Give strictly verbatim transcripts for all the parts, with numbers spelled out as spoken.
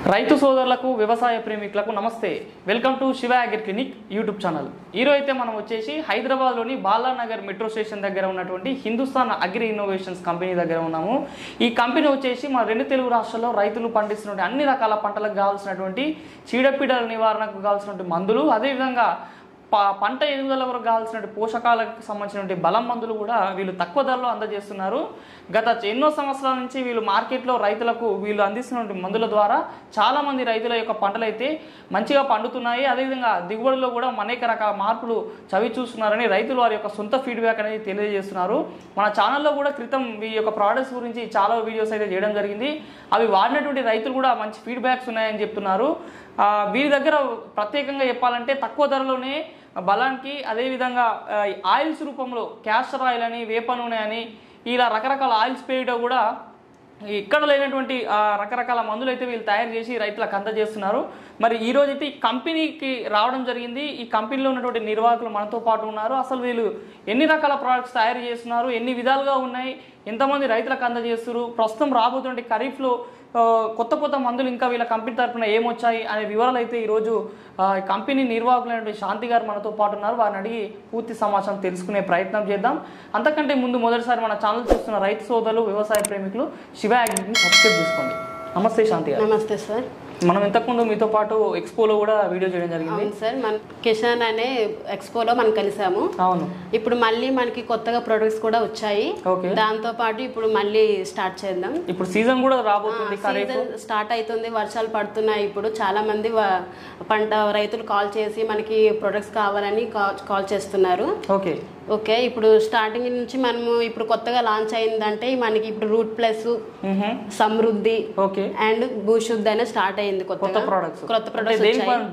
రైతు సోదరులకు వ్యవసాయ ప్రేమికులకు నమస్తే. Welcome to Shiva agri clinic YouTube channel. ఈరోజు అయితే మనం వచ్చేసి హైదరాబాద్లోని బాలానగర్ మెట్రో స్టేషన్ దగ్గర ఉన్నటువంటి హిందుస్థాన్ అగ్రి ఇన్నోవేషన్స్ కంపెనీ దగ్గర ఉన్నాము. ఈ కంపెనీ వచ్చేసి మన రెండు తెలుగు రాష్ట్రాల్లో రైతులు పండిస్తున్నటువంటి అన్ని రకాల పంటలకు కావాల్సినటువంటి చీడపీడల నివారణకు కావాల్సినటువంటి మందులు, అదేవిధంగా పంట ఎదుగుదల వరకు కావాల్సిన పోషకాలకు సంబంధించినటువంటి బలం మందులు కూడా వీళ్ళు తక్కువ ధరలో అందజేస్తున్నారు. గత ఎన్నో సంవత్సరాల నుంచి వీళ్ళు మార్కెట్లో రైతులకు వీళ్ళు అందిస్తున్నటువంటి మందుల ద్వారా చాలామంది రైతుల యొక్క పంటలు అయితే మంచిగా పండుతున్నాయి. అదేవిధంగా దిగుబడిలో కూడా అనేక రకాల మార్పులు చవి చూస్తున్నారని రైతులు వారి యొక్క సొంత ఫీడ్బ్యాక్ అనేది తెలియజేస్తున్నారు. మన ఛానల్లో కూడా క్రితం ఈ యొక్క ప్రోడక్ట్స్ గురించి చాలా వీడియోస్ అయితే చేయడం జరిగింది. అవి వాడినటువంటి రైతులు కూడా మంచి ఫీడ్బ్యాక్స్ ఉన్నాయని చెప్తున్నారు. వీరి దగ్గర ప్రత్యేకంగా చెప్పాలంటే తక్కువ ధరలోనే బలానికి, అదేవిధంగా ఆయిల్స్ రూపంలో క్యాస్టర్ ఆయిల్ అని, వేప నూనె అని, ఇలా రకరకాల ఆయిల్స్ పేయడం కూడా ఇక్కడ లేనటువంటి రకరకాల మందులు అయితే వీళ్ళు తయారు చేసి రైతులకు అందజేస్తున్నారు. మరి ఈ రోజు అయితే ఈ కంపెనీకి రావడం జరిగింది. ఈ కంపెనీలో ఉన్నటువంటి నిర్వాహకులు మనతో పాటు ఉన్నారు. అసలు వీళ్ళు ఎన్ని రకాల ప్రోడక్ట్స్ తయారు చేస్తున్నారు, ఎన్ని విధాలుగా ఉన్నాయి, ఎంతమంది రైతులకు అందజేస్తున్నారు, ప్రస్తుతం రాబోతున్న ఖరీఫ్లో కొత్త కొత్త మందులు ఇంకా వీళ్ళ కంపెనీ తరఫున ఏమొచ్చాయి అనే వివరాలు అయితే ఈరోజు కంపెనీ నిర్వాహకులైనటువంటి శాంతి గారు మనతో పాటు ఉన్నారు. వారిని అడిగి పూర్తి సమాచారం తెలుసుకునే ప్రయత్నం చేద్దాం. అంతకంటే ముందు మొదటిసారి మన ఛానల్ చూస్తున్న రైతు సోదరులు, వ్యవసాయ ప్రేమికులు శివ అగ్రిని సబ్స్క్రైబ్ చేసుకోండి. నమస్తే శాంతి గారు. నమస్తే సార్. మనం ఇంతకుముందు మీతో పాటు ఎక్స్పోలో కూడా వీడియో చేయడం జరిగింది సార్. మన కిషన్ అనే ఎక్స్పోలో మనం కలిసాము. అవును. ఇప్పుడు మళ్ళీ మనకి కొత్తగా ప్రొడక్ట్స్ కూడా వచ్చాయి. దాంతో పాటు ఇప్పుడు మళ్ళీ స్టార్ట్ చేద్దాం. ఇప్పుడు సీజన్ కూడా రాబోతుంది, సీజన్ స్టార్ట్ అవుతుంది, వర్షాలు పడుతున్నాయి. ఇప్పుడు చాలా మంది పంట రైతులు కాల్ చేసి మనకి ప్రొడక్ట్స్ కావాలని కాల్ చేస్తున్నారు. ఓకే ఓకే ఇప్పుడు స్టార్టింగ్ నుంచి మనము ఇప్పుడు కొత్తగా లాంచ్ అయిందంటే మనకి ఇప్పుడు root plus, Samruddhi and Bhushuddhi అనే స్టార్ట్ అయింది. కొత్త ప్రొడక్ట్స్ కొత్త ప్రొడక్ట్స్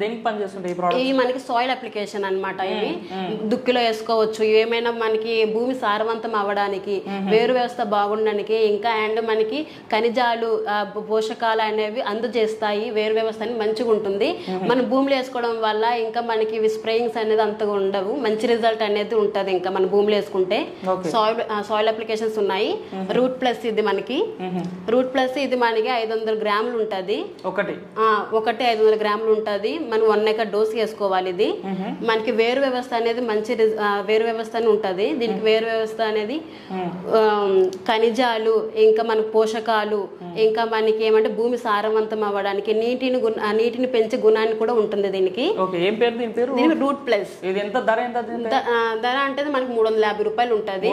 ఇవి మనకి సాయిల్ అప్లికేషన్ అనమాట. ఇవి దుక్కిలో వేసుకోవచ్చు. ఏమైనా మనకి భూమి సారవంతం అవ్వడానికి, వేరు వ్యవస్థ బాగుండడానికి, ఇంకా అండ్ మనకి ఖనిజాలు, పోషకాలు అనేవి అందజేస్తాయి. వేరు వ్యవస్థ అనేది మంచిగా ఉంటుంది. మన భూమిలో వేసుకోవడం వల్ల ఇంకా మనకి స్ప్రేయింగ్స్ అనేది అంతగా ఉండవు. మంచి రిజల్ట్ అనేది ఉంటుంది ఇంకా మన భూమిలో వేసుకుంటే. సాయిల్ సాయిల్ అప్లికేషన్స్ ఉన్నాయి. రూట్ ప్లస్ ఇది మనకి రూట్ ప్లస్ ఇది మనకి ఐదు వందల గ్రాములు ఉంటది. ఒకటి ఒకటి ఐదు వందల గ్రాములు ఉంటది. మనం వన్ ఎకర్ డోస్ వేసుకోవాలి. ఇది మనకి వేరు వ్యవస్థ అనేది మంచి వేరు వ్యవస్థ అని ఉంటది. దీనికి వేరు వ్యవస్థ అనేది ఖనిజాలు, ఇంకా మనకు పోషకాలు, ఇంకా మనకి ఏమంటే భూమి సారవంతం అవ్వడానికి, నీటిని నీటిని పెంచే గుణాన్ని కూడా ఉంటుంది దీనికి. దీనికి రూట్ ప్లస్. ధర అంటే మనకి మూడు వందల యాభై రూపాయలు ఉంటది.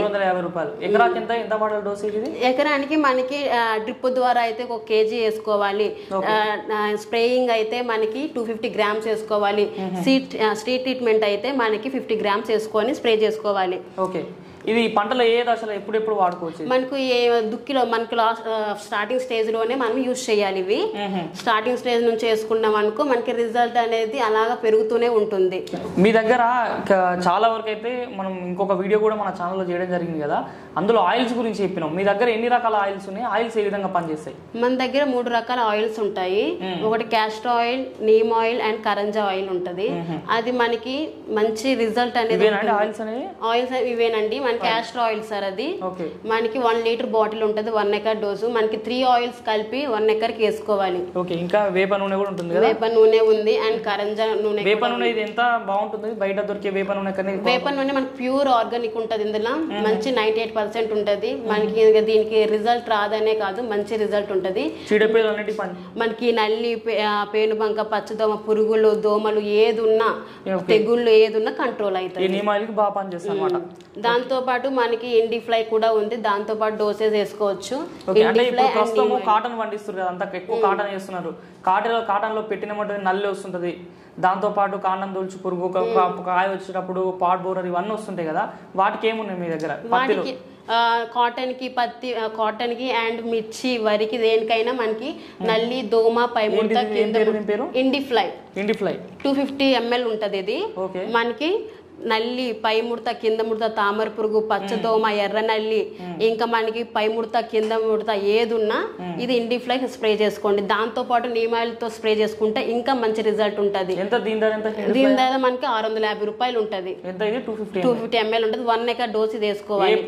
ఎకరానికి మనకి డ్రిప్ ద్వారా అయితే ఒక కేజీ వేసుకోవాలి. స్ప్రేయింగ్ అయితే మనకి టూ ఫిఫ్టీ గ్రామ్స్ వేసుకోవాలి. సీట్ స్ట్రీట్ ట్రీట్మెంట్ అయితే మనకి ఫిఫ్టీ గ్రామ్స్ వేసుకొని స్ప్రే చేసుకోవాలి. ఓకే ఇది పంటలో ఏ దశలో ఎప్పుడెప్పుడు వాడుకోవచ్చు? మనకు ఏ దుక్కిలో మనకు లాస్ట్ స్టార్టింగ్ స్టేజ్ లోనే మనం యూజ్ చేయాలి. ఇవి స్టార్టింగ్ స్టేజ్ నుంచి వేసుకున్నాం అనుకో మనకి రిజల్ట్ అనేది అలాగా పెరుగుతూనే ఉంటుంది. మీ దగ్గర చాలా వరకు అయితే మనం ఇంకొక వీడియో కూడా మన ఛానల్లో చేయడం జరిగింది కదా, అందులో ఆయిల్స్ గురించి చెప్పినాం. మీ దగ్గర ఎన్ని రకాల ఆయిల్స్ ఉన్నాయి? ఆయిల్స్ ఏ విధంగా పనిచేస్తాయి? మన దగ్గర మూడు రకాల ఆయిల్స్ ఉంటాయి. ఒకటి castor oil, neem oil and karanja oil ఉంటది. అది మనకి మంచి రిజల్ట్ అనేది ఆయిల్స్ ఆయిల్స్ ఇవేనండి. క్యాస్టర్ ఆయిల్ సార్ అది మనకి వన్ లీటర్ బాటిల్ ఉంటది. వన్ ఎకర్ డోసు మనకి త్రీ ఆయిల్స్ కలిపి వన్ ఎకర్ కి వేసుకోవాలి. ఇంకా వేప నూనె కూడా ఉంటుంది. వేప నూనె ఉంది అండ్ కరంజా నూనె. వేప నూనె ఇది ఎంత బాగుంటుంది? బయట దొరికే వేప నూనె కన్నా వేప నూనె మనకి ప్యూర్ ఆర్గానిక్ ఉంటది. ఇందులో మంచి నైన్టీ ఎయిట్ పర్సెంట్ ఉంటది. మనకి దీనికి రిజల్ట్ రాదనే కాదు, మంచి రిజల్ట్ ఉంటది. మనకి నల్లి, పేనుబంక, పచ్చదోమ, పురుగులు, దోమలు ఏది ఉన్నా, తెగుళ్ళు ఏది ఉన్నా కంట్రోల్ అవుతాయి. దాంతో పాటు మనకి ఇండి ఫ్లై కూడా ఉంది. దాంతో పాటు డోసేజ్ వేసుకోవచ్చు. కాటన్ పండిస్తారు కదా, అంత ఎక్కువ కాటన్ చేస్తున్నారు. కాటన్ కాటన్ లో పెట్టినటువంటి నల్లి వస్తుంటది. దాంతో పాటు కాండం దొలుచు పురుగు, కాయ వచ్చేటప్పుడు పాట్ బోరర్ ఇవన్నీ వస్తుంటాయి కదా, వాటికి ఏమున్నాయి మీ దగ్గర? వాటికి కాటన్ కి, పత్తి, కాటన్ కి అండ్ మిర్చి, వరికి, దేనికైనా మనకి నల్లి, దోమ, పైముడత, Indi fly Indi fly two fifty ML ఉంటది. ఇది మనకి నల్లి, పై ముడత, కింద ముడత, తామర పురుగు, పచ్చదోమ, ఎర్ర నల్లి, ఇంకా మనకి పై ముడత, కింద ముడత ఏదున్నా ఇది ఇండిఫ్లై స్ప్రే చేసుకోండి. దాంతో పాటు నీమాయిల్తో స్ప్రే చేసుకుంటే ఇంకా మంచి రిజల్ట్ ఉంటుంది. దీని ధర మనకి ఆరు వందల యాభై రూపాయలు ఉంటది. టూ ఫిఫ్టీ ఎంఎల్ ఉంటుంది. వన్ ఎకర్ డోస్ ఇది వేసుకోవాలి.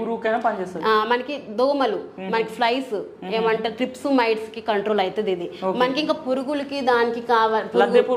మనకి దోమలు, మనకి ఫ్లైస్ ఏమంటే ట్రిప్స్, మైట్స్ కి కంట్రోల్ అవుతుంది ఇది. మనకి ఇంకా పురుగులకి దానికి కావాలి,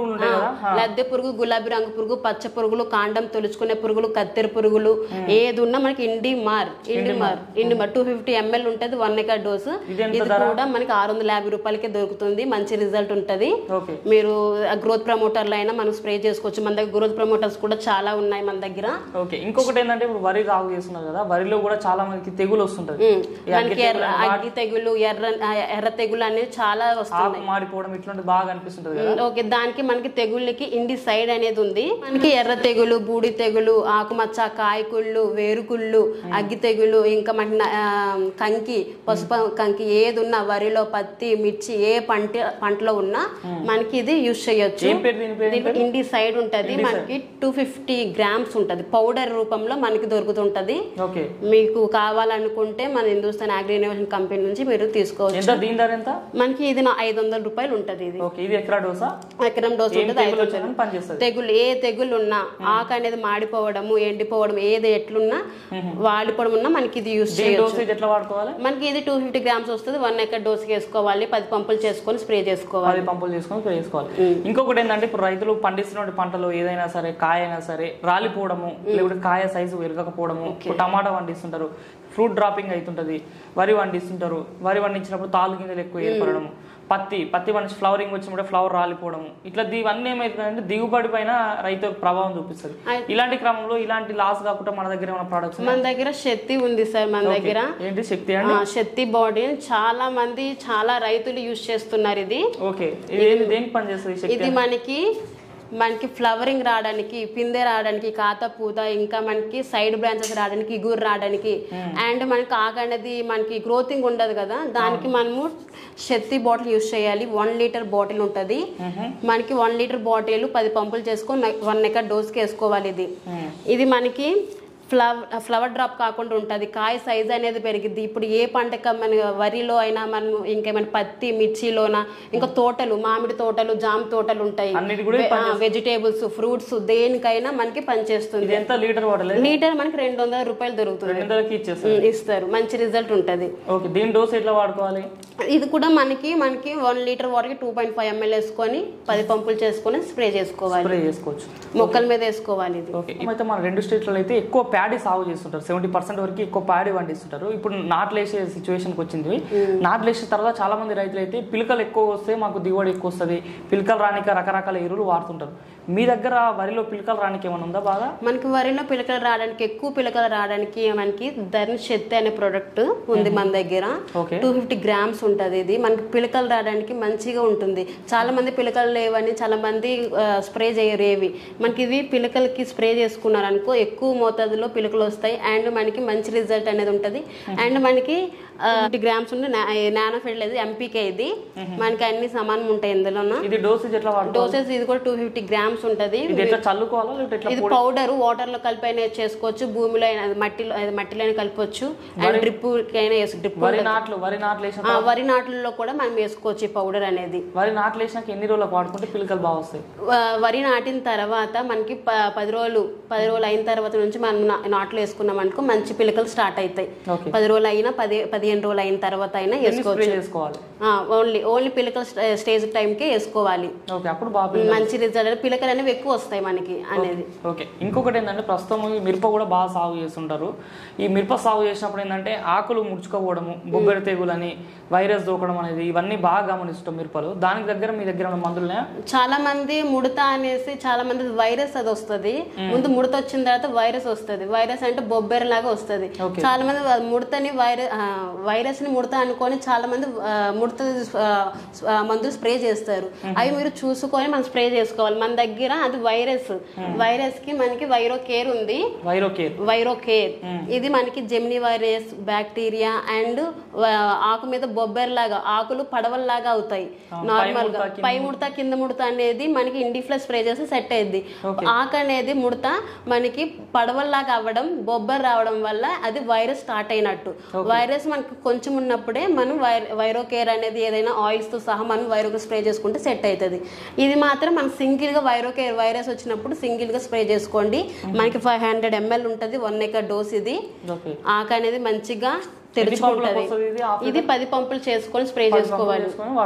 లద్దె పురుగు, గులాబీ రంగు పురుగు, పచ్చ పురుగులు, కాండం తొలుచుకునే పురుగులు, కత్తెర పురుగులు ఏది ఉన్నా మనకి ఇండి మార్ ఇండి మార్ ఇండి మార్ టూ ఫిఫ్టీ ఎంఎల్ ఉంటుంది. One acre dose. ఇది కూడా మనకి ఆరు వందల యాభై రూపాయలకే దొరుకుతుంది. మంచి రిజల్ట్ ఉంటది. మీరు గ్రోత్ ప్రమోటర్లు అయినా మనం స్ప్రే చేసుకోవచ్చు. మన దగ్గర గ్రోత్ ప్రమోటర్స్ కూడా చాలా ఉన్నాయి మన దగ్గర. ఇంకొకటి ఏంటంటే ఇప్పుడు వరి సాగు చేస్తున్నారు కదా, వరిలో కూడా చాలా మందికి తెగులు వస్తుంటది. మనకి అగ్గి తెగులు, ఎర్ర ఎర్ర తెగులు అనేది చాలా వస్తుంది. మాడిపోవడం ఇట్లాంటి బాగా అనిపిస్తుంటది. ఓకే, దానికి మనకి తెగుళ్ళకి ఇండి సైడ్ అనేది ఉంది. మనకి ఎర్ర తెగులు, బూడి తెగులు, ఆకుమచ్చ, కాయకుళ్ళు, వేరుకుళ్ళు, అగ్గి తెగులు, ఇంకా మనకి కంకి, పసుపు కంకి ఏది ఉన్నా వరిలో, పత్తి, మిర్చి ఏ పంట పంటలో ఉన్నా మనకి ఇది యూజ్ చేయొచ్చు. ఇండి సైడ్ ఉంటది. మనకి టూ ఫిఫ్టీ గ్రామ్స్ ఉంటది. పౌడర్ రూపంలో మనకి దొరుకుతుంటది. మీకు కావాలనుకుంటే మన హిందుస్థాన్ అగ్రి ఇన్నోవేషన్ కంపెనీ నుంచి మీరు తీసుకోవచ్చు. మనకి ఇది ఐదు వందల రూపాయలు ఉంటది. ఇది ఎకరం డోస్ ఉంటుంది. తెగులు ఏ తెగులు ఉన్నా, ఆకు అనేది మాడిపోవడము, ఎండిపోవడం ఏది ఎట్లున్నా, వాడిపోవడం ఉన్నా మనకి ఇది యూజ్ చేయొచ్చు. మనకి ఇది టూ ఫిఫ్టీ గ్రామ్స్ వస్తుంది. వన్ ఎకర్ డోస్ వేసుకోవాలి. పది పంపులు చేసుకొని స్ప్రే చేసుకోవాలి. పంపులు చేసుకొని స్ప్రే చేసుకోవాలి. ఇంకొకటి ఏంటంటే ఇప్పుడు రైతులు పండిస్తున్న పంటలు ఏదైనా సరే, కాయ అయినా సరే రాలిపోవడము, లేకపోతే కాయ సైజు ఎరగకపోవడము, టమాటా పండిస్తుంటారు, ఫ్రూట్ డ్రాపింగ్ అవుతుంటది, వరి పండిస్తుంటారు, వరి పండించినప్పుడు తాలు గింజలు ఎక్కువ ఏర్పడము, పత్తి పత్తి పండించి ఫ్లవరింగ్ వచ్చినప్పుడు ఫ్లవర్ రాలిపోవడం, ఇట్లా ఇవన్నీ ఏమైతుందంటే దిగుబడి పైన రైతు ప్రభావం చూపిస్తుంది. ఇలాంటి క్రమంలో ఇలాంటి లాస్ కాకుండా మన దగ్గర ఏమైనా ప్రొడక్ట్స్? మన దగ్గర శక్తి ఉంది సార్. మన దగ్గర ఏంటి శక్తి? అండి శక్తి బాడీ చాలా మంది చాలా రైతులు యూజ్ చేస్తున్నారు. ఇది ఓకే, దేనికి పనిచేస్తుంది? ఇది మనకి మనకి ఫ్లవరింగ్ రావడానికి, పిందె రావడానికి, కాత పూత, ఇంకా మనకి సైడ్ బ్రాంచెస్ రావడానికి, ఇగురు రావడానికి, అండ్ మనకి ఆకు అనేది మనకి గ్రోతింగ్ ఉండదు కదా, దానికి మనము శక్తి బాటిల్ యూజ్ చేయాలి. వన్ లీటర్ బాటిల్ ఉంటుంది. మనకి వన్ లీటర్ బాటిల్ పది పంపులు చేసుకొని వన్ ఎకర్ డోస్కి వేసుకోవాలి. ఇది ఇది మనకి ఫ్లవర్ ఫ్లవర్ డ్రాప్ కాకుండా ఉంటుంది. కాయ సైజ్ అనేది పెరిగిద్ది. ఇప్పుడు ఏ పంటక మన వరిలో అయినా మనం ఇంకేమైనా పత్తి, మిర్చిలోన, ఇంకా తోటలు, మామిడి తోటలు, జామ తోటలు ఉంటాయి, వెజిటేబుల్స్, ఫ్రూట్స్, దేనికైనా మనకి పనిచేస్తుంది. లీటర్ మనకి రెండు వందల రూపాయలు దొరుకుతుంది. ఇస్తారు. మంచి రిజల్ట్ ఉంటుంది. ఇది కూడా మనకి మనకి వన్ లీటర్ వాటర్కి టూ పాయింట్ ఫైవ్ ఎంఎల్ వేసుకొని పది పంపులు చేసుకొని స్ప్రే చేసుకోవాలి. మొక్కల మీద వేసుకోవాలి. ఇది మన రెండు స్టేట్లలో అయితే ఎక్కువ ప్యాడీ సాగు చేస్తుంటారు. సెవెంటీ పర్సెంట్ వరకు ఎక్కువ ప్యాడీ పండిస్తుంటారు. ఇప్పుడు నాట్లు వేసే సిచ్యువేషన్కి వచ్చింది. నాట్లు వేసిన తర్వాత చాలా మంది రైతులు అయితే పిలకలు ఎక్కువ వస్తే మాకు దిగుబడి ఎక్కువ వస్తుంది, పిలకలు రానిక రకరకాల ఎరువులు వాడుతుంటారు. మీ దగ్గర వరిలో పిలకలు రానికి ఏమైనా ఉందా? బాగా మనకి వరిలో పిలకలు రావడానికి, ఎక్కువ పిలకలు రావడానికి మనకి ధర్ని శక్తి అనే ప్రొడక్ట్ ఉంది మన దగ్గర. టూ ఫిఫ్టీ గ్రామ్స్ ఉంటుంది. ఇది మనకి పిలకలు రావడానికి మంచిగా ఉంటుంది. చాలా మంది పిలకలు లేవని చాలా మంది స్ప్రే చేయరు ఏవి. మనకి ఇవి పిలకలకి స్ప్రే చేసుకున్నారు అనుకో ఎక్కువ మోతాదులో పిలకలు వస్తాయి. అండ్ మనకి మంచి రిజల్ట్ అనేది ఉంటుంది. అండ్ మనకి ఫిఫ్టీ గ్రామ్స్ ఉంటే నానో ఫెర్టిలైజర్ ఎంపీకే ఇది మనకి అన్ని సమానం ఉంటాయి ఇందులో. డోసెస్ ఇది కూడా టూ ఫిఫ్టీ గ్రామ్స్ ఉంటది. ఇది పౌడర్ వాటర్ లో కలిపి అయినా చేసుకోవచ్చు, భూమిలో అయినా మట్టిలో మట్టిలో అయినా కలపవచ్చు, అండ్ డ్రిప్ అయినా డ్రిప్ వరి నాట్లలో కూడా మనం వేసుకోవచ్చు ఈ పౌడర్ అనేది. వరి నాట్లు వేసినాక ఎన్ని రోజులకు వాడుకుంటే పిలకలు బాగా వస్తాయి? వరి నాటిన తర్వాత మనకి పది రోజులు పది రోజులు అయిన తర్వాత నుంచి మనం నాట్లు వేసుకున్నాం అనుకో మంచి పిలకలు స్టార్ట్ అవుతాయి. పది రోజులు అయినా పది పదిహేను రోజులు అయిన తర్వాత అయినా వేసుకోవచ్చు. ఓన్లీ ఓన్లీ పిలకల స్టేజ్ టైంకే వేసుకోవాలి. మంచి రిజల్ట్. పిలకలు అనేవి ఎక్కువ వస్తాయి మనకి అనేది. ఓకే, ఇంకొకటి ఏంటంటే ప్రస్తుతం మిరప కూడా బాగా సాగు చేస్తుంటారు. ఈ మిరప సాగు చేసినప్పుడు ఏంటంటే ఆకులు ముడుచుకోవడము, బొబ్బెర తెగులని, వైరస్ దూకడం అనేది ఇవన్నీ బాగా గమనిస్తుంటాం మిరపలు. దానికి దగ్గర మీ దగ్గర మందులు చాలా మంది ముడత అనేసి చాలా మంది వైరస్ అది వస్తుంది. ముందు ముడత వచ్చిన తర్వాత వైరస్ వస్తుంది. వైరస్ అంటే బొబ్బెర లాగా వస్తుంది. చాలా మంది ముడతని వైరస్ వైరస్ ని ముడత అనుకొని చాలా మంది ఆ, ముడత ఆ, ఆ, మందులు స్ప్రే చేస్తారు. అవి మీరు చూసుకొని మనం స్ప్రే చేసుకోవాలి. మన దగ్గర అది వైరస్ వైరస్ కి మనకి వైరో కేర్ ఉంది. వైరో కేర్ వైరో కేర్ ఇది మనకి జెమిని వైరస్, బ్యాక్టీరియా అండ్ ఆకు మీద బొబ్బెర్ లాగా ఆకులు పడవల్లాగా అవుతాయి. నార్మల్ గా పై ముడత కింద ముడత అనేది మనకి ఇండిఫ్లస్ స్ప్రే చేస్తే సెట్ అయ్యింది. ఆకు అనేది ముడత మనకి పడవల్లాగా అవ్వడం, బొబ్బర్ రావడం వల్ల అది వైరస్ స్టార్ట్ అయినట్టు. వైరస్ మనకి కొంచెం ఉన్నప్పుడే మనం వైరో కేర్ అనేది ఏదైనా ఆయిల్స్ తో సహా మనం వైరో స్ప్రే చేసుకుంటే సెట్ అవుతుంది. ఇది మాత్రం మనం సింగిల్ గా వైరో కేర్ వైరస్ వచ్చినప్పుడు సింగిల్ గా స్ప్రే చేసుకోండి. మనకి ఫైవ్ హండ్రెడ్ ఎంఎల్ ఉంటది వన్ ఎకర్ డోస్. ఇది ఆకు అనేది మంచిగా తెరుచుకుంటది. ఇది పది పంపులు చేసుకొని స్ప్రే చేసుకోవాలి.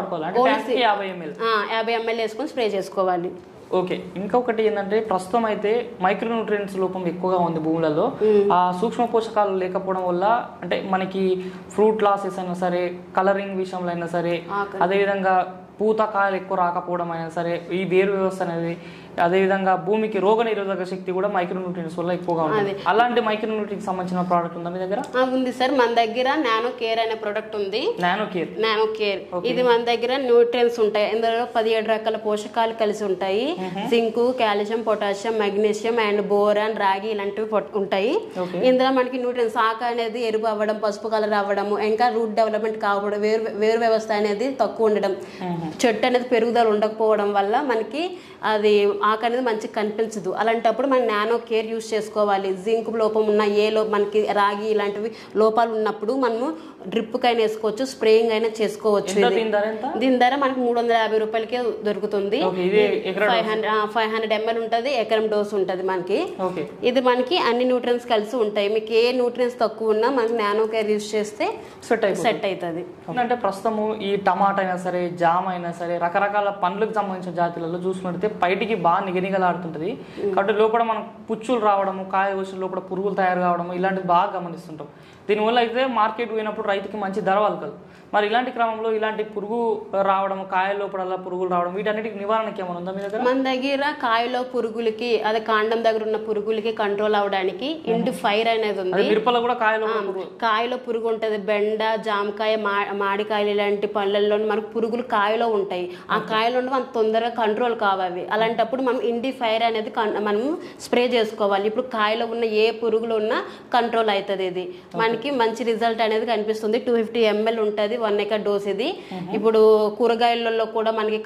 యాభై ఎంఎల్ వేసుకొని స్ప్రే చేసుకోవాలి. ఓకే, ఇంకొకటి ఏంటంటే ప్రస్తుతం అయితే మైక్రో న్యూట్రియంట్స్ లోపం ఎక్కువగా ఉంది భూములలో. ఆ సూక్ష్మ పోషకాలు లేకపోవడం వల్ల అంటే మనకి ఫ్రూట్ లాసెస్ అయినా సరే, కలరింగ్ విషయంలో అయినా సరే, అదేవిధంగా పూత కాయలు ఎక్కువ రాకపోవడం అయినా సరే, ఈ వేరు వ్యవస్థ అనేది, అదేవిధంగా భూమికి రోగ నిరోధక శక్తి కూడా మైక్రో న్యూట్రియంట్స్ వల్ల ఎక్కువగా ఉంటుంది. అలాంటి మైక్రో న్యూట్రియంట్స్ సంబంధించిన ప్రోడక్ట్ ఉందా మీ దగ్గర? ఉంది సార్, మన దగ్గర నానో కేర్ అనే ప్రోడక్ట్ ఉంది. నానో కేర్ నానో కేర్ ఇది మన దగ్గర న్యూట్రియన్స్ ఉంటాయి. ఇందులో పదిహేడు రకాల పోషకాలు కలిసి ఉంటాయి. Zinc, calcium, potassium, magnesium and boron, రాగి ఇలాంటివి ఉంటాయి. ఇందులో మనకి న్యూట్రియన్స్ ఆకు అనేది ఎరుపు అవ్వడం, పసుపు కలర్ అవ్వడం, ఇంకా రూట్ డెవలప్మెంట్ కావడం, వేరు వేరు వ్యవస్థ అనేది తక్కువ ఉండడం, చెట్టు అనేది పెరుగుదల ఉండకపోవడం వల్ల మనకి అది ఆకు అనేది మంచిగా కనిపించదు. అలాంటప్పుడు మనం నానో కేర్ యూజ్ చేసుకోవాలి. జింక్ లోపం ఉన్న ఏ లో మనకి రాగి ఇలాంటివి లోపాలు ఉన్నప్పుడు మనము డ్రిప్ కైనా వేసుకోవచ్చు, స్ప్రేయింగ్ అయినా చేసుకోవచ్చు. దీని ధర మనకి మూడు వందల యాభై రూపాయలకే దొరుకుతుంది. Five hundred five hundred ML ఉంటుంది, ఎకరం డోస్ ఉంటుంది మనకి. ఇది మనకి అన్ని న్యూట్రియన్స్ కలిసి ఉంటాయి. మీకు ఏ న్యూట్రియన్స్ తక్కువ ఉన్నా మనకి నానో కేర్ యూజ్ చేస్తే సెట్ అవుతుంది. అంటే ప్రస్తుతము ఈ టమాటా అయినా సరే, జామ్ అయినా సరే, రకరకాల పండ్లకు సంబంధించిన జాతులలో చూసుకుంటే బయటికి బాగా నిగనిగలాడుతుంటది. కాబట్టి లోపల మనం పుచ్చులు రావడము, కాయ వచ్చి లోపల పురుగులు తయారు కావడము ఇలాంటివి బాగా గమనిస్తుంటాం. దీనివల్ల అయితే మార్కెట్ పోయినప్పుడు రైతుకి మంచి ధర వలకదు. మరి ఇలాంటి క్రమంలో ఇలాంటి పురుగు రావడం, కాయ లోపల పురుగులు రావడం, వీటన్నిటికి నివారణకి ఏమైనా ఉందా మీ దగ్గర? మన దగ్గర కాయలో పురుగులకి, అదే కాండం దగ్గర ఉన్న పురుగులకి కంట్రోల్ అవడానికి ఇంటి ఫైర్ అనేది ఉంది. మిరపలో కూడా కాయలో కాయలో పురుగు ఉంటది. బెండ, జామకాయ, మామిడికాయలు ఇలాంటి పళ్ళల్లో మనకు పురుగులు కాయలో ఉంటాయి. ఆ కాయలో అంత తొందరగా కంట్రోల్ కావాలి. అలాంటప్పుడు మనం ఇండి ఫైర్ అనేది మనం స్ప్రే చేసుకోవాలి. ఇప్పుడు కాయలో ఉన్న ఏ పురుగులు ఉన్నా కంట్రోల్ అవుతుంది. ఇది మనకి మంచి రిజల్ట్ అనేది కనిపిస్తుంది. టూ ఫిఫ్టీ ఎంఎల్ ఉంటుంది, వన్ ఎకర్ డోస్ ఇది. ఇప్పుడు కూరగాయలలో కూడా మనకి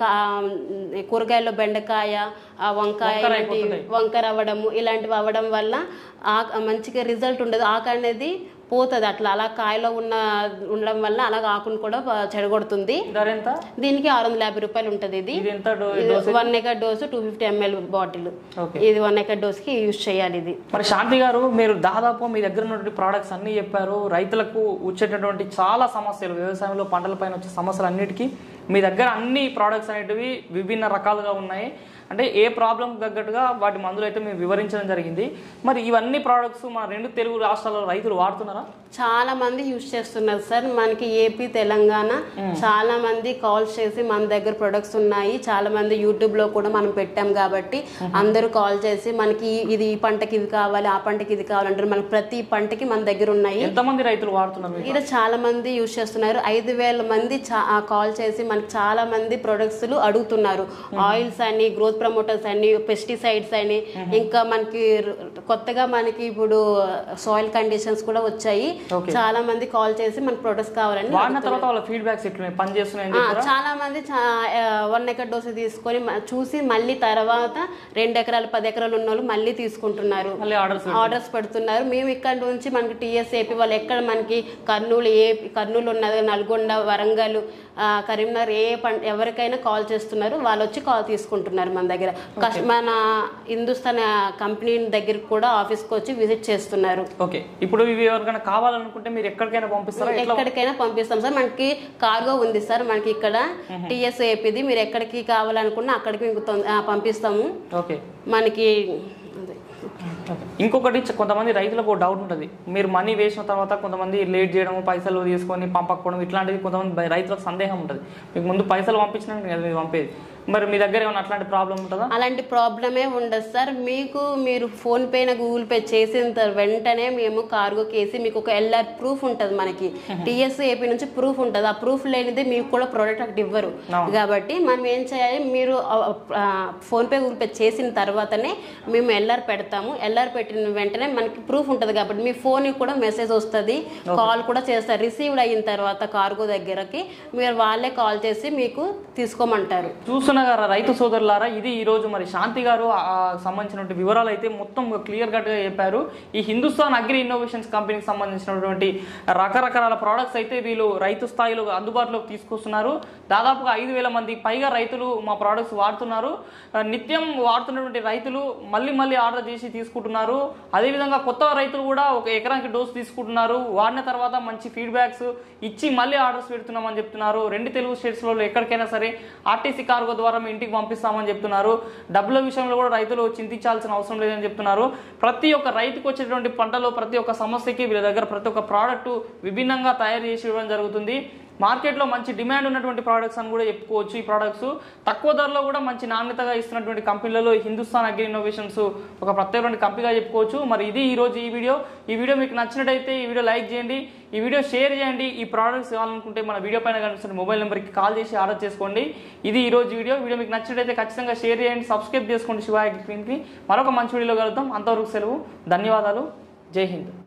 కూరగాయల్లో బెండకాయ, వంకాయ వంకర అవ్వడము ఇలాంటివి అవ్వడం వల్ల మంచిగా రిజల్ట్ ఉండదు. ఆకు అనేది పోతుంది. అట్లా అలా కాయలో ఉన్న ఉండడం వల్ల అలాగ ఆకును కూడా చెడగొడుతుంది. దీనికి ఆరు వందల యాభై రూపాయలు ఉంటుంది. ఇది one acre dose, two fifty ML bottle. ఇది వన్ ఎకర్ డోస్ కి యూజ్ చేయాలి. ఇది మరి శాంతి గారు, మీరు దాదాపు మీ దగ్గర ఉన్నటువంటి ప్రోడక్ట్స్ అన్ని చెప్పారు. రైతులకు వచ్చేటటువంటి చాలా సమస్యలు, వ్యవసాయంలో పంటల పైన వచ్చే సమస్యలు అన్నిటికీ మీ దగ్గర అన్ని ప్రోడక్ట్స్ అనేటివి విభిన్న రకాలుగా ఉన్నాయి. అంటే ఏ ప్రాబ్లం తగ్గట్టుగా వాటి మందులు అయితే మేము వివరించడం జరిగింది. మరి ఇవన్నీ ప్రోడక్ట్స్ మన రెండు తెలుగు రాష్ట్రాల్లో రైతులు వాడుతున్నారా? చాలా మంది యూజ్ చేస్తున్నారు సార్. మనకి ఏపీ, తెలంగాణ చాలా మంది కాల్స్ చేసి మన దగ్గర ప్రొడక్ట్స్ ఉన్నాయి, చాలా మంది యూట్యూబ్ లో కూడా మనం పెట్టాం కాబట్టి అందరూ కాల్ చేసి మనకి ఇది ఈ పంటకి ఇది కావాలి, ఆ పంటకి ఇది కావాలంటారు. మనకి ప్రతి పంటకి మన దగ్గర ఉన్నాయి. ఎంతమంది రైతులు వాడుతున్నారు? ఇక్కడ చాలా మంది యూజ్ చేస్తున్నారు. ఐదు వేల మంది కాల్ చేసి మనకి చాలా మంది ప్రొడక్ట్స్ అడుగుతున్నారు. ఆయిల్స్ అని, గ్రోత్ ప్రమోటర్స్ అని, పెస్టిసైడ్స్ అని, ఇంకా మనకి కొత్తగా మనకి ఇప్పుడు సాయిల్ కండిషన్స్ కూడా వచ్చాయి. చాలా మంది కాల్ చేసి మనకి ప్రొడక్ట్స్ కావాలని చాలా మంది వన్ ఎకర్ డోస్ తీసుకొని చూసి మళ్ళీ తర్వాత రెండు ఎకరాలు పది ఎకరాలు ఉన్న వాళ్ళు మళ్ళీ తీసుకుంటున్నారు, ఆర్డర్స్ పెడుతున్నారు. మేము ఇక్కడ నుంచి మనకి టీఎస్ ఏపీ వాళ్ళు ఎక్కడ మనకి కర్నూలు ఏ కర్నూలు ఉన్నది, నల్గొండ, వరంగల్, కరీంనగర్ ఏ ఎవరికైనా కాల్ చేస్తున్నారు. వాళ్ళు వచ్చి కాల్ తీసుకుంటున్నారు మన దగ్గర. మన హిందుస్థాన్ కంపెనీ దగ్గరికి కూడా ఆఫీస్కి వచ్చి విజిట్ చేస్తున్నారు. ఓకే, ఇప్పుడు ఇవి ఎవరికైనా కావాలనుకుంటే మీరు ఎక్కడికైనా పంపిస్తారా? ఎక్కడికైనా పంపిస్తాం సార్. మనకి కార్గో ఉంది సార్ మనకి ఇక్కడ టీఎస్ ఏపీది. మీరు ఎక్కడికి కావాలనుకున్నా అక్కడికి పంపిస్తాము. ఓకే, మనకి ఇంకొకటి కొంతమంది రైతులకు డౌట్ ఉంటుంది. మీరు మనీ వేసిన తర్వాత కొంతమంది లేట్ చేయడం, పైసలు తీసుకొని పంపకపోవడం ఇట్లాంటివి కొంతమంది రైతులకు సందేహం ఉంటుంది. మీకు ముందు పైసలు పంపించినాక మీరు పంపేది. మరి మీ దగ్గర ఏమైనా అట్లాంటి ప్రాబ్లం ఉంటుందా? అలాంటి ప్రాబ్లమే ఉండదు సార్. మీకు మీరు ఫోన్ పేన గూగుల్ పే చేసిన వెంటనే మేము కార్గో కేసి మీకు ఒక ఎల్ఆర్ ప్రూఫ్ ఉంటుంది, మనకి టిఎస్ ఏపీ నుంచి ప్రూఫ్ ఉంటుంది. ఆ ప్రూఫ్ లేనిదే మీకు కూడా ప్రోడక్ట్ అక్కడ ఇవ్వరు. కాబట్టి మనం ఏం చేయాలి, మీరు ఫోన్ పే గూగుల్ పే చేసిన తర్వాతనే మేము ఎల్ఆర్ పెడతాము. ఎల్ఆర్ పెట్టిన వెంటనే మనకి ప్రూఫ్ ఉంటుంది కాబట్టి మీ ఫోన్ కూడా మెసేజ్ వస్తుంది, కాల్ కూడా చేస్తారు. రిసీవ్డ్ అయిన తర్వాత కార్గో దగ్గరకి మీరు వాళ్ళే కాల్ చేసి మీకు తీసుకోమంటారు. చూస్తున్నా గారా రైతు సోదరులారా, ఇది ఈ రోజు మరి శాంతి గారు సంబంధించినటువంటి వివరాలు అయితే మొత్తం క్లియర్ కట్ గా చెప్పారు. ఈ హిందుస్థాన్ అగ్రి ఇన్నోవేషన్స్ కంపెనీకి సంబంధించినటువంటి రకరకాల ప్రోడక్ట్స్ అయితే వీళ్ళు రైతు స్థాయిలో అందుబాటులోకి తీసుకొస్తున్నారు. దాదాపుగా ఐదు వేల మంది పైగా రైతులు మా ప్రోడక్ట్స్ వాడుతున్నారు. నిత్యం వాడుతున్నటువంటి రైతులు మళ్ళీ మళ్ళీ ఆర్డర్ చేసి తీసుకుంటున్నారు. అదేవిధంగా కొత్త రైతులు కూడా ఒక ఎకరానికి డోస్ తీసుకుంటున్నారు. వాడిన తర్వాత మంచి ఫీడ్బ్యాక్స్ ఇచ్చి మళ్ళీ ఆర్డర్స్ పెడుతున్నామని చెప్తున్నారు. రెండు తెలుగు స్టేట్స్లో ఎక్కడికైనా సరే ఆర్టీసీ కార్గో ద్వారా మీ ఇంటికి పంపిస్తామని చెప్తున్నారు. డబ్బుల విషయంలో కూడా రైతులు చింతించాల్సిన అవసరం లేదని చెప్తున్నారు. ప్రతి ఒక్క రైతుకు వచ్చేటువంటి పంటలో ప్రతి ఒక్క సమస్యకి వీళ్ళ దగ్గర ప్రతి ఒక్క ప్రోడక్ట్ విభిన్నంగా తయారు చేసి ఇవ్వడం జరుగుతుంది. మార్కెట్లో మంచి డిమాండ్ ఉన్నటువంటి ప్రోడక్ట్స్ అని కూడా చెప్పుకోవచ్చు. ఈ ప్రోడక్ట్స్ తక్కువ ధరలో కూడా మంచి నాణ్యతగా ఇస్తున్నటువంటి కంపెనీలలో హిందుస్థాన్ అగ్రి ఇన్నోవేషన్స్ ఒక ప్రత్యేకమైన కంపెనీగా చెప్పుకోవచ్చు. మరి ఇది ఈ రోజు ఈ వీడియో ఈ వీడియో మీకు నచ్చినట్టయితే ఈ వీడియో లైక్ చేయండి, ఈ వీడియో షేర్ చేయండి. ఈ ప్రోడక్ట్స్ కావాలనుకుంటే మన వీడియో పైన కనిపిస్తున్న మొబైల్ నెంబర్కి కాల్ చేసి ఆర్డర్ చేసుకోండి. ఇది ఈ రోజు వీడియో వీడియో మీకు నచ్చినట్టయితే ఖచ్చితంగా షేర్ చేయండి, సబ్స్క్రైబ్ చేసుకోండి శివ అగ్రి క్లినిక్ని. మరొక మంచి వీడియోలో కలుద్దాం. అంతవరకు సెలవు, ధన్యవాదాలు, జై హింద్.